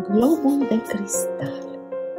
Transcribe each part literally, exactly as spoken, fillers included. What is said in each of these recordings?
Globul de cristal.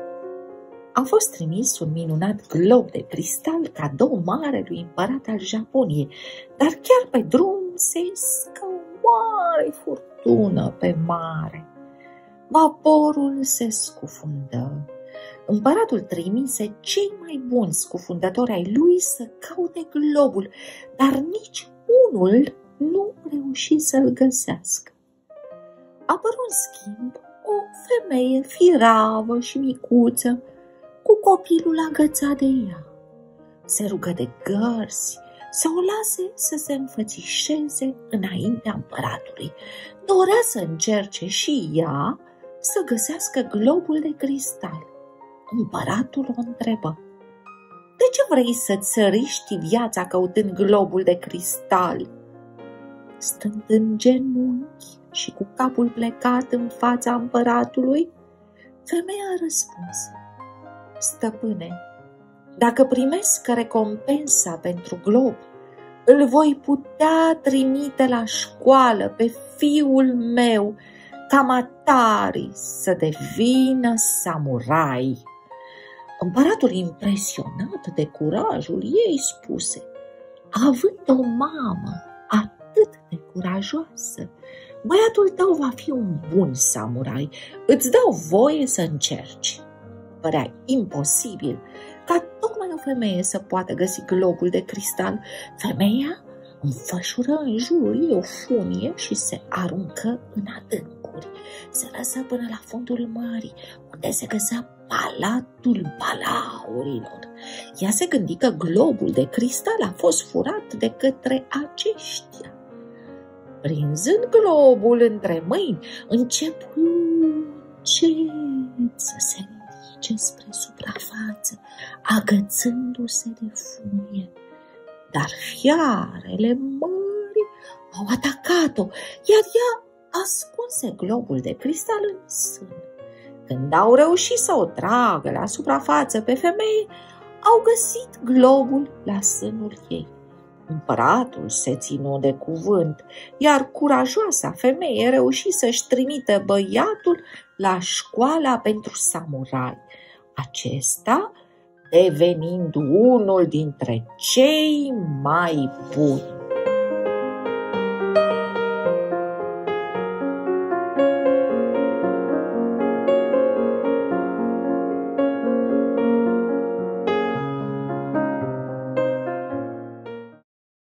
A fost trimis un minunat glob de cristal cadou marelui împărat al Japoniei, dar chiar pe drum se iscă o mare furtună pe mare. Vaporul se scufundă. Împăratul trimise cei mai buni scufundători ai lui să caute globul, dar nici unul nu reuși să-l găsească. Apăru în schimb o femeie firavă și micuță, cu copilul agățat de ea. Se rugă de gărzi să o lase să se înfățișeze înaintea împăratului. Dorea să încerce și ea să găsească globul de cristal. Împăratul o întrebă: "De ce vrei să-ți riști viața căutând globul de cristal?" Stând în genunchi și cu capul plecat în fața împăratului, femeia a răspuns: "Stăpâne, dacă primesc recompensa pentru glob, îl voi putea trimite la școală pe fiul meu, Kamatari, să devină samurai." Împăratul, impresionat de curajul ei, spuse: "Având o mamă atât de curajoasă, băiatul tău va fi un bun samurai. Îți dau voie să încerci." Părea imposibil ca tocmai o femeie să poată găsi globul de cristal. Femeia înfășură în jurul ei o funie și se aruncă în adâncuri. Se lăsă până la fundul mării, unde se găsea palatul balaurilor. Ea se gândi că globul de cristal a fost furat de către aceștia. Prinzând globul între mâini, începu încet să se ridice spre suprafață, agățându-se de funie. Dar fiarele mării au atacat-o, iar ea ascunse globul de cristal în sân. Când au reușit să o tragă la suprafață pe femeie, au găsit globul la sânul ei. Împăratul se ținu de cuvânt, iar curajoasa femeie reuși să-și trimită băiatul la școala pentru samurai, acesta devenind unul dintre cei mai buni.